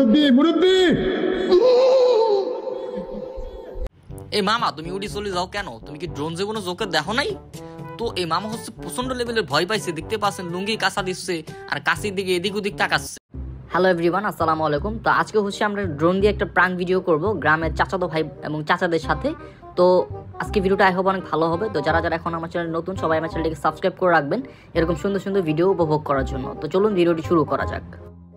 মুরব্বি মুরব্বি এই মামা তুমি উড়ি চলে যাও কেন? তুমি কি ড্রোন যে কোনো চোখে দেখো নাই? তো এই মামা হচ্ছে প্রচন্ড লেভেলের ভয় পাইছে, দেখতে পাচ্ছেন লুঙ্গি কাঁচা দিচ্ছে আর কাশির দিকে এদিক ওদিক তাকাচ্ছে। হ্যালো এভরিওয়ান, আসসালামু আলাইকুম। তো আজকে হচ্ছে আমরা ড্রোন দিয়ে একটা প্রাঙ্ক ভিডিও করব গ্রামের চাচাতো ভাই এবং চাচাদের সাথে। তো আজকে ভিডিওটা আই হোপ অনেক ভালো হবে। তো যারা যারা এখন আমার চ্যানেল নতুন, সবাই আমার চ্যানেলটিকে সাবস্ক্রাইব করে রাখবেন এরকম সুন্দর সুন্দর ভিডিও উপভোগ করার জন্য। তো চলুন ভিডিওটি শুরু করা যাক।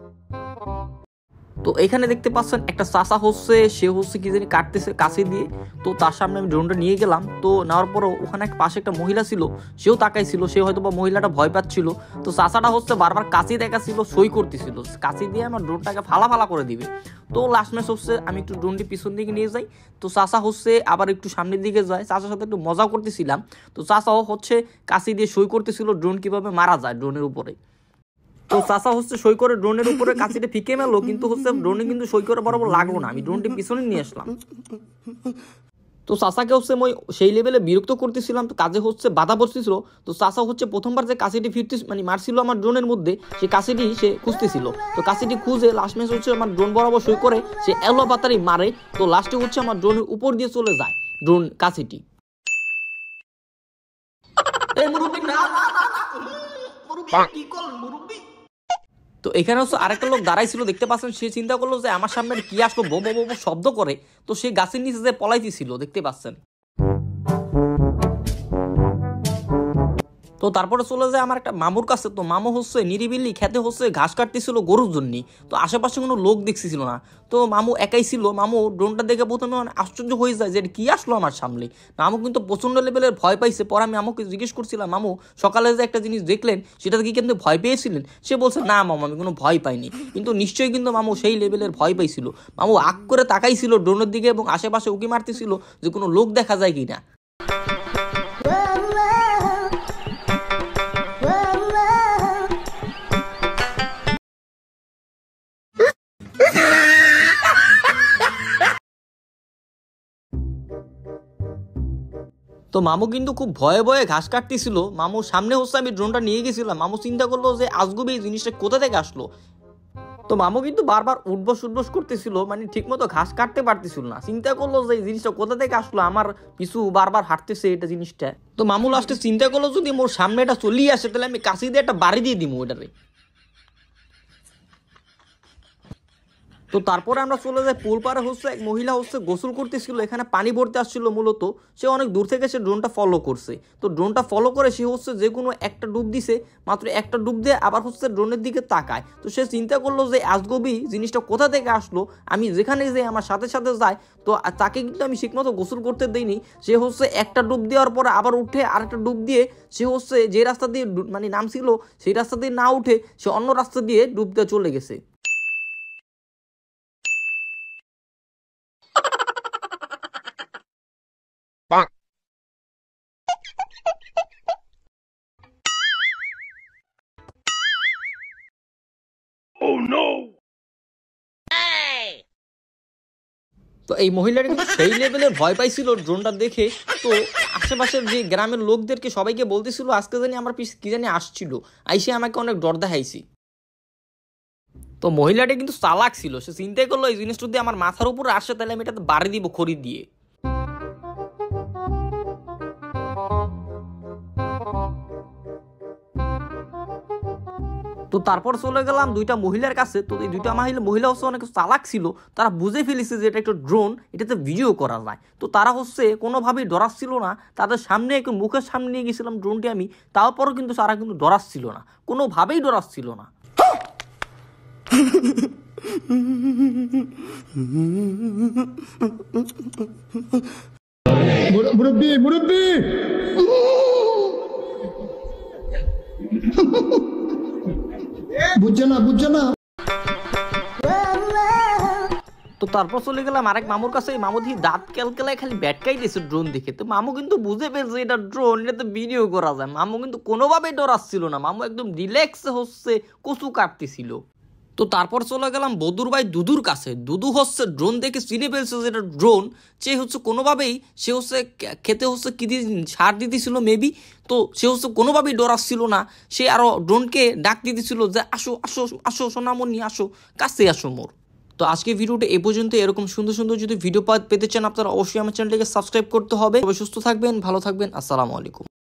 তো এখানে দেখতে পাচ্ছেন একটা চাচা হচ্ছে, সে হচ্ছে কি জানি কাটতেছে কাশি দিয়ে। তো তার সামনে আমি ড্রোনটা নিয়ে গেলাম। তো নেওয়ার পরও ওখানে এক পাশে একটা মহিলা ছিল, সেও তাকাইছিল। সে হয়তো বা মহিলাটা ভয় পাচ্ছিল। তো চাচাটা হচ্ছে বারবার কাশি দেখাচ্ছিল, সই করতেছিল, কাশি দিয়ে আমার ড্রোনটাকে ফালা ফালা করে দিবে। তো লাস্ট ম্যাচ হচ্ছে আমি একটু ড্রোনটি পিছন দিকে নিয়ে যাই। তো চাচা হচ্ছে আবার একটু সামনের দিকে যায়, চাচার সাথে একটু মজা করতেছিলাম। তো চাচাও হচ্ছে কাশি দিয়ে সই করতেছিল ড্রোন কিভাবে মারা যায় ড্রোনের উপরে। তো চাচা হচ্ছে সই করে ড্রোনের উপরে কাছিটা ফিকে মেলো, কিন্তু হচ্ছে ড্রোনে কিন্তু সই করে বরাবর লাগলো না। আমি ড্রোনটি পিছনে নিয়ে আসলাম। তো চাচাকে হচ্ছে মই সেই লেভেলে বিরক্ত করতেছিলাম, তো কাজে হচ্ছে বাধা পড়তেছিল। তো চাচা হচ্ছে প্রথমবার যে কাছিটি ফিরতে মারছিল আমার ড্রোনের মধ্যে, সেই কাছিটি সে খুঁজতেছিল। তো কাছিটি খুঁজে লাস্ট ম্যাচ হচ্ছে আমার ড্রোন বরাবর সই করে সে এলো পাতারি মারে। তো লাস্টে হচ্ছে আমার ড্রোনের উপর দিয়ে চলে যায় ড্রোন কাছিটি। তো এখানে হচ্ছে আরেকটা লোক দাঁড়াইছিল, দেখতে পাচ্ছেন। সে চিন্তা করলো যে আমার সামনে কি আসলো, বো বো বো শব্দ করে। তো সে গাছের নিচে যে পলাইতেছিল, দেখতে পাচ্ছেন। তো তারপরে চলে যায় আমার একটা মামুর কাছে। তো মামু হচ্ছে নিরিবিলি খেতে হচ্ছে ঘাস কাটতেছিল গরুর জন্য। তো আশেপাশে কোনো লোক দেখতেছিল না। তো মামু একাই ছিল। মামু ড্রোনটা দেখে প্রথমে আশ্চর্য হয়ে যায় যে কি আসলো আমার সামনে। মামু কিন্তু প্রচন্ড লেভেলের ভয় পাইছে। পরে আমি মামুকে জিজ্ঞেস করছিলাম, মামু সকালে যে একটা জিনিস দেখলেন সেটা কি কিন্তু ভয় পেয়েছিলেন? সে বলছে, না মামু আমি কোনো ভয় পাইনি। কিন্তু নিশ্চয়ই কিন্তু মামু সেই লেভেলের ভয় পাইছিল। মামু আগ করে তাকাইছিল ড্রোনের দিকে এবং আশেপাশে উকি মারতেছিল যে কোনো লোক দেখা যায় কিনা। তো মামু কিন্তু খুব ভয়ে ভয়ে ঘাস কাটতেছিল। মামুর সামনে হচ্ছে আমি ড্রোনটা নিয়ে গেছিলাম। মামু চিন্তা করলো যে আজগুবি এই জিনিসটা কোথা থেকে আসলো। তো মামু কিন্তু বারবার উঠবস উঠবস করতেছিল, মানে ঠিক মতো ঘাস কাটতে পারতেছিল না। চিন্তা করলো যে এই জিনিসটা কোথা থেকে আসলো, আমার পিছু বারবার হাঁটতেছে এটা জিনিসটা। তো মামু লাস্টে চিন্তা করলো যদি মোর সামনে এটা চলিয়ে আসে তাহলে আমি কাশি দিয়ে একটা বাড়ি দিয়ে দিব ওটারে। তো তারপরে আমরা চলে যাই পুল পারে। হচ্ছে এক মহিলা হচ্ছে গোসল করতেছিল, এখানে পানি ভরতে আসছিল মূলত। সে অনেক দূর থেকে সে ড্রোনটা ফলো করছে। তো ড্রোনটা ফলো করে সে হচ্ছে যে কোনো একটা ডুব দিছে, মাত্র একটা ডুব দিয়ে আবার হচ্ছে ড্রোনের দিকে তাকায়। তো সে চিন্তা করলো যে আজগবি জিনিসটা কোথা থেকে আসলো, আমি যেখানে যাই আমার সাথে সাথে যাই। তো তাকে কিন্তু আমি ঠিকমতো গোসল করতে দিইনি। সে হচ্ছে একটা ডুব দেওয়ার পরে আবার উঠে আরেকটা ডুব দিয়ে সে হচ্ছে যে রাস্তা দিয়ে মানে নামছিল সেই রাস্তা দিয়ে না উঠে সে অন্য রাস্তা দিয়ে ডুব দিয়ে চলে গেছে। তো এই মহিলাটা কিন্তু সেই লেভেলের ভয় পাইছিল ড্রোনটা দেখে। তো আশেপাশের যে গ্রামের লোকদেরকে সবাইকে বলতেছিল আজকে জানি আমার পিছ কি জানি আসছিল, আইসে আমাকে অনেক ডর দেখাইছি। তো মহিলাটা কিন্তু চালাক ছিল, সে চিন্তাই করলো এই জিনিসটা যদি আমার মাথার উপরে আসে তাহলে আমি এটাতে বাড়ি দিব খড়ি দিয়ে। তো তারপর চলে গেলাম দুইটা মহিলার কাছে। তো এই দুইটা মহিলা হচ্ছে অনেক চালাক ছিল, তারা বুঝে ফেলেছে যে এটা একটা ড্রোন, এটাতে ভিডিও করা যায়। তো তারা হচ্ছে কোনোভাবেই ডরাচ্ছিল না। তাদের সামনে একটু মুখের সামনে নিয়ে গেছিলাম ড্রোনটি আমি, তারপরও কিন্তু তারা কিন্তু ডরাচ্ছিল না, কোনোভাবেই ডরাচ্ছিল না। মুরব্বি মুরব্বি বুঝছে না। তো তারপর চলে গেলাম আরেক মামুর কাছে। মামু দিয়ে দাঁত কেলকেলায় খালি ব্যাটকাই দিয়েছে ড্রোন দেখে। তো মামু কিন্তু বুঝে পেয়েছে এটা ড্রোন, এটাতে ভিডিও করা যায়। মামু কিন্তু কোনোভাবেই ডরাচ্ছিল না, মামু একদম রিল্যাক্সে হচ্ছে কচু কাটতেছিল। তো তারপর চলে গেলাম বদুর ভাই দুদুর কাছে। দুদু হচ্ছে ড্রোন দেখে চিনে ফেলছে যে এটা ড্রোন। সে হচ্ছে কোনোভাবেই সে হচ্ছে খেতে হচ্ছে কি দিয়ে সার দিতেছিল মেবি। তো সে হচ্ছে কোনোভাবেই ডরাচ্ছিল না। সে আরও ড্রোনকে ডাক দিতেছিল যে আসো আসো আসো সোনামণি আসো, কাছে আসো মোর। তো আজকে ভিডিওটা এ পর্যন্ত। এরকম সুন্দর সুন্দর যদি ভিডিও পেতে চান আপনারা অবশ্যই আমার চ্যানেলটিকে সাবস্ক্রাইব করতে হবে। সবাই সুস্থ থাকবেন, ভালো থাকবেন, আসসালামু আলাইকুম।